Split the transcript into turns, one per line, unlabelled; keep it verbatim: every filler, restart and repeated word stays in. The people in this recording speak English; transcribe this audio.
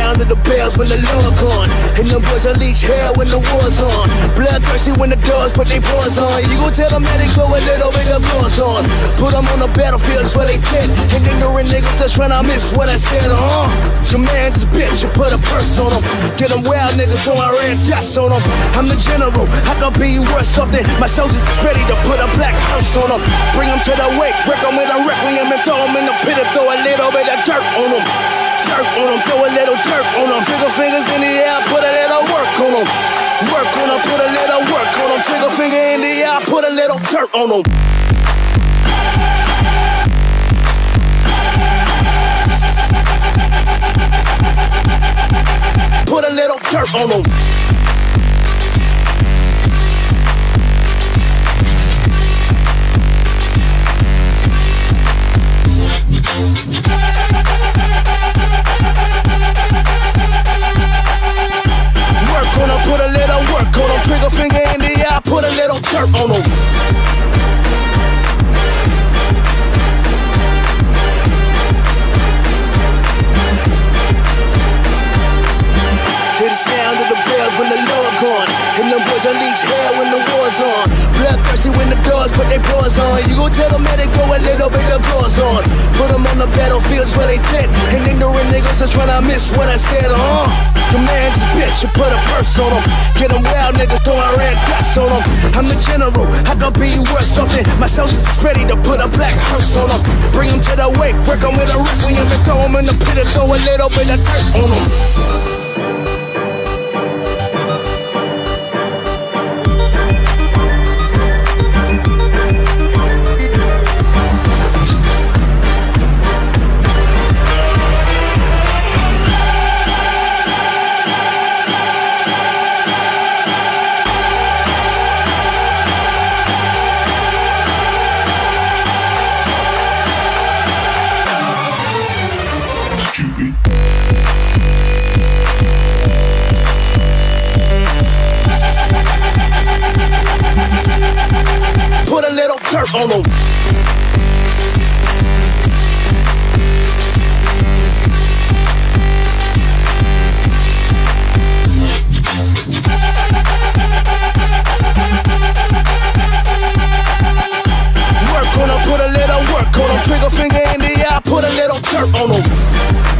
sound of the bells when the Lord gone, and them boys unleash hell when the war's on. Bloodthirsty when the dogs put their paws on. You gon' tell them that they go a little bit of gloss on. Put them on the battlefields where they fit, and ignorant niggas just tryna miss what I said, huh? Your man's a bitch, you put a purse on them. Get them wild niggas throwing red dots on them. I'm the general, I could be worth something. My soldiers is ready to put a black hearse on them. Bring them to the wake, break them with a requiem and throw them in the pit and throw a little bit of dirt on them. Dirt on them, throw a little dirt on them. Trigger fingers in the air, put a little work on them. Work on them, put a little work on them. Trigger finger in the air, put a little dirt on them. Put a little dirt on them. Work on them, put a little work on them. Trigger finger in the eye, put a little dirt on them. Hear the sound of the bells when the Lord gone, and them boys unleash hell when the war's on. Bloodthirsty when the dogs put their paws on. You gon' tell them that they go a little bit of gloss on. Put them on the battlefields where they fit, and ignorant niggas just tryna miss what I said, huh? Your man's a bitch, you put a purse on them. Get them wild niggas throwing red dots on them. I'm the general, I could be worth something. My soldiers is ready to put a black hearse on them. Bring them to the wake, break them with a requiem and throw them in the pit and throw a little bit of dirt on them. Put a little dirt on them. Work on them, put a little work on them. Trigger finger in the eye, put a little dirt on them.